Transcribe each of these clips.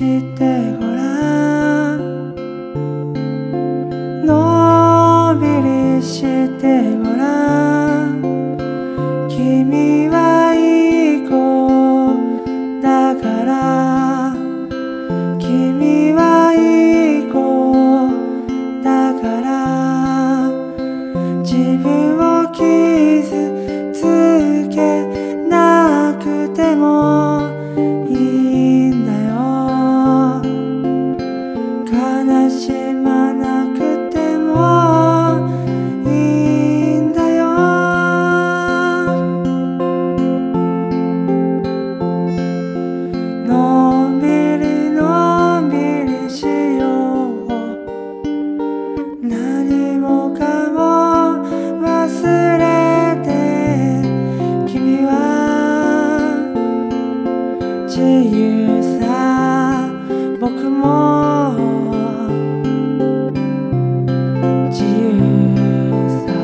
してごらん、のんびりしてごらん。君はいい子だから、君はいい子だから、自分を傷つけなくてもいいんだよ。悲しまなくてもいいんだよ。のんびりのんびりしよう。何もかも忘れて、君は自由さ、僕も自由さ。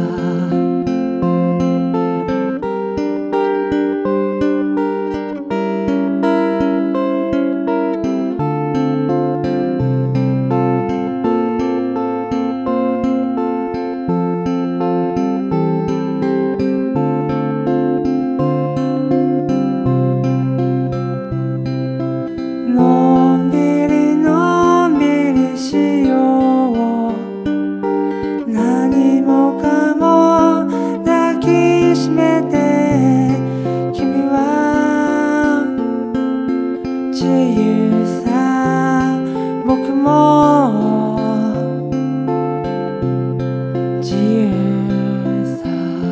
のんびりのんびりしよう。何もかも抱きしめて、君は自由さ、僕も自由さ。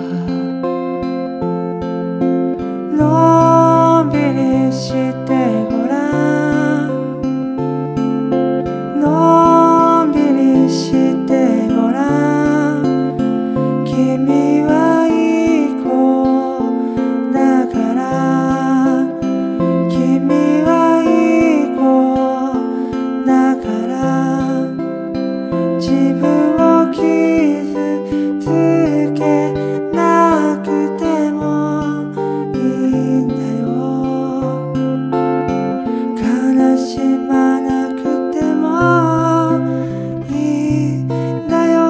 のんびりしてごらん、のんびりしてごらん。君はいい子だから、君はいい子だから、自分を傷つけなくてもいいんだよ。悲しまなくてもいいんだよ。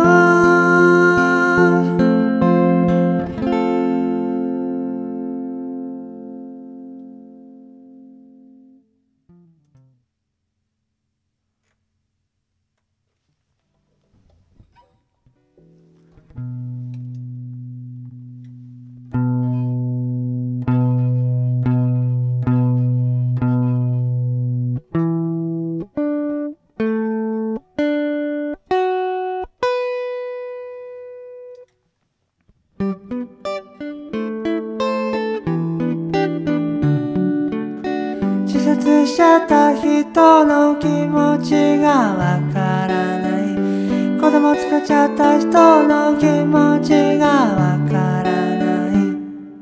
自殺しちゃった人の気持ちがわからない、子供作っちゃった人の気持ちがわからない、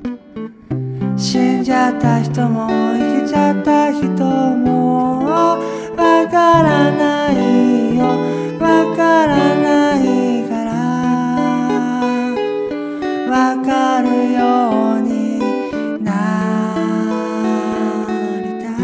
死んじゃった人も生きちゃった人もわからないよ、わからないから、わかるようになりた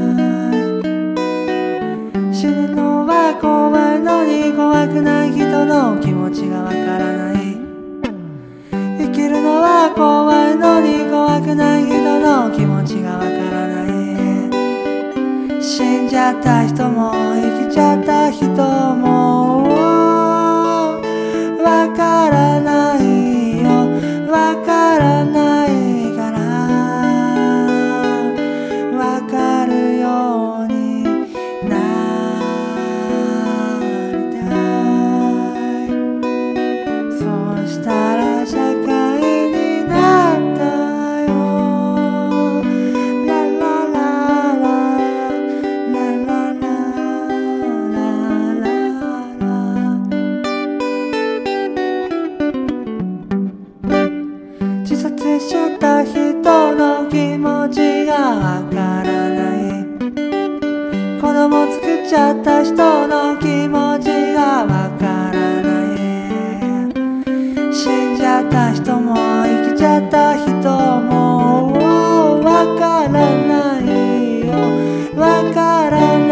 い。死ぬのは怖いのに怖くない人の気持ちがわからない、生きるのは怖いのに怖くない人の気持ちがわからない、死んじゃった人も生きちゃった人もわからないよ、わからないから、わかるようになりたい。そうしたら社会になったよ。ラララララララララ。自殺しちゃった人の気持ちがわからない、子供作っちゃった人の気持ちがわからない、死んじゃった人も生きちゃった人もわからないよ、わからない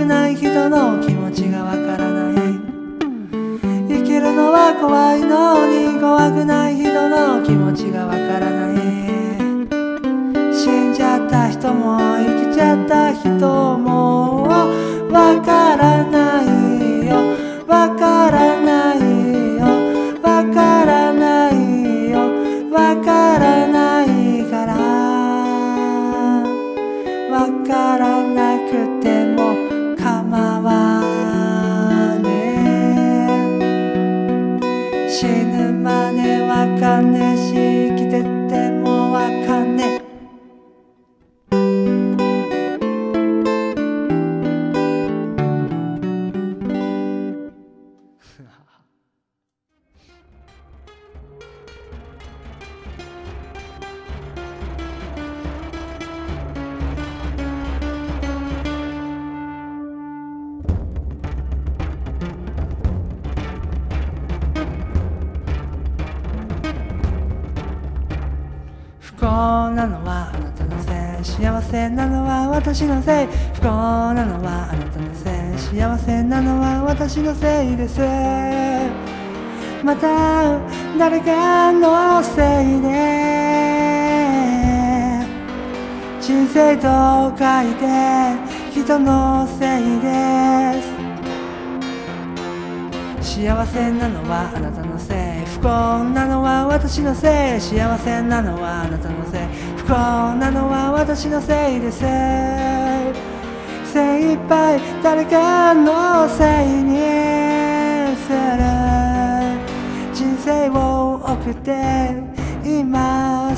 くない人の気持ちがわからない。生きるのは怖いのに怖くない人の気持ちがわからない。死んじゃった人も生きちゃった人もわからないよ、わからないよ、わからないよ、わからないから、わからなくても構わねえ。死ぬまでわかんねえし、生きててもわかんねえ。不幸なのはあなたのせい、幸せなのは私のせい。不幸なのはあなたのせい、幸せなのは私のせいです。また誰かのせいで人生と書いて人のせいです。幸せなのはあなたのせい、不幸なのは私のせい。幸せなのはあなたのせい、不幸なのは私のせいです。精一杯誰かのせいにする人生を送っています。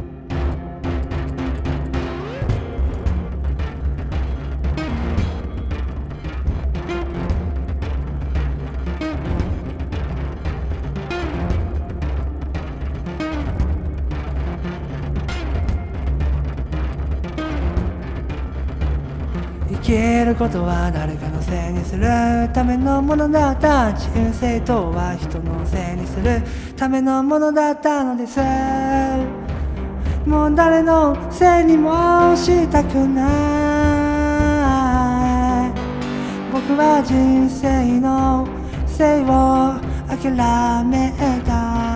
生きることは誰かのせいにするためのものだった。人生とは人のせいにするためのものだったのです。もう誰のせいにもしたくない。僕は人生のせいを諦めた。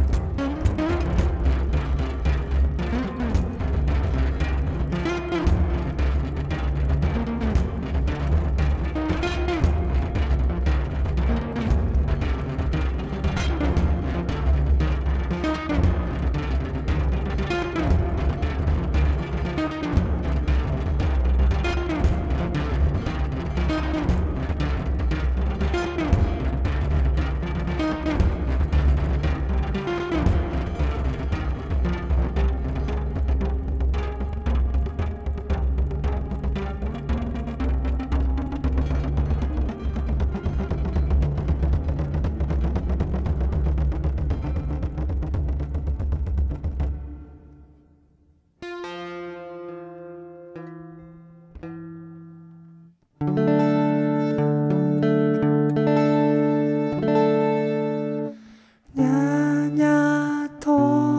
にゃにゃと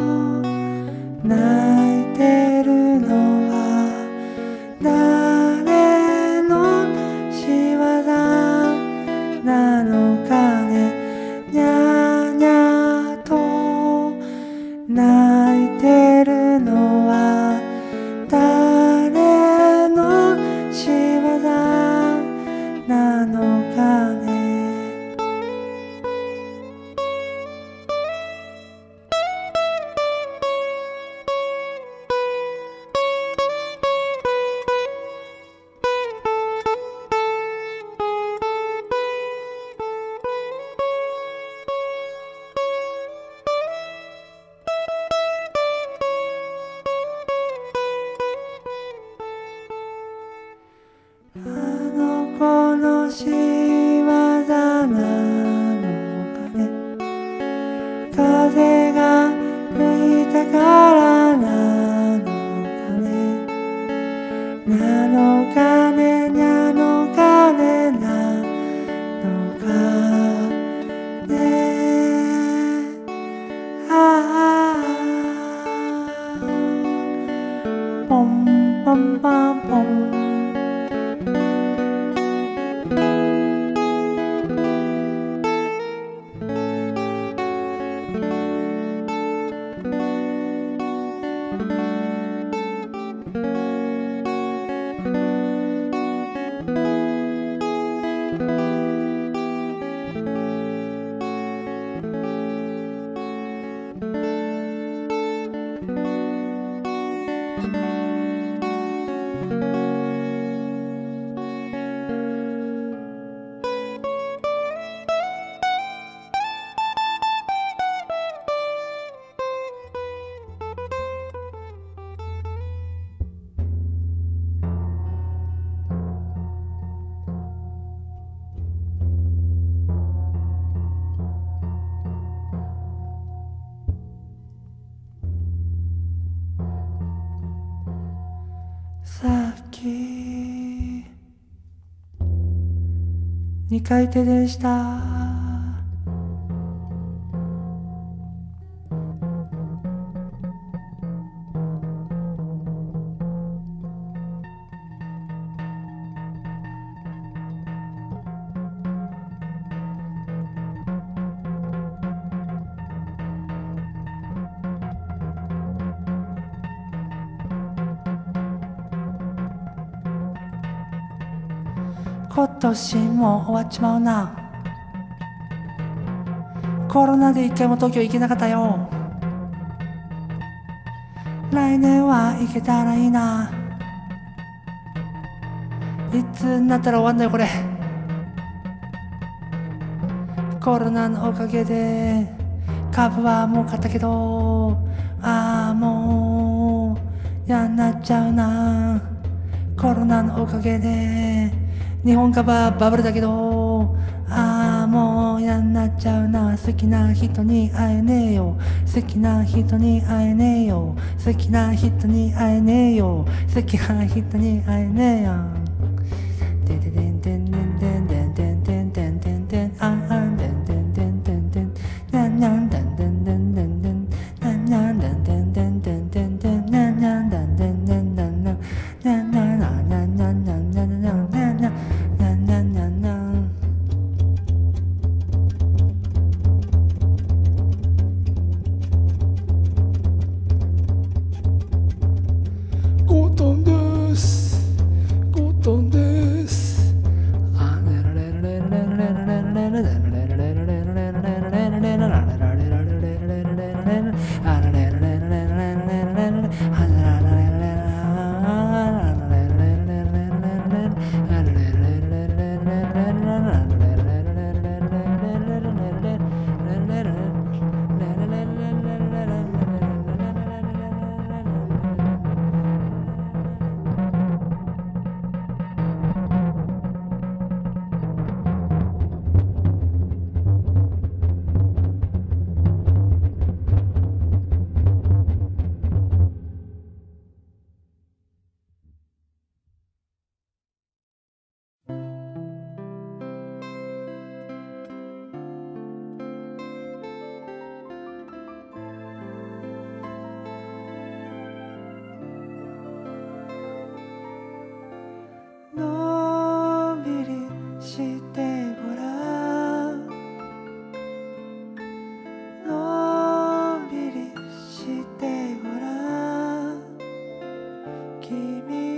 泣いてるのは誰の仕業なのかね。にゃにゃと泣いてるのは誰の仕業なのかね。あの子の仕業なのかね。風が吹いたからなのかね。なのかね、なのかね、なのかね。ああポンポンパンポン。 時二回手でした。今年も終わっちまうな。コロナで一回も東京行けなかったよ。来年は行けたらいいな。いつになったら終わんだよこれ。コロナのおかげで株は儲かったけど、もう嫌になっちゃうな。コロナのおかげで日本株はバブルだけど、もう嫌になっちゃうな。好きな人に会えねえよ。好きな人に会えねえよ。好きな人に会えねえよ。好きな人に会えねえよ。てててんてんてんてんてんてんてんてんてんてんてんてんてんてんてんなんなんだんだんだんだんだんなんなんだんだんだんだんだんだんなんなんだんだんだんだんなんなんなんなんなんなんなんなんなんなんなんなんなんゴトンです。ゴトンです。のんびりしてごらん。のんびりしてごらん。君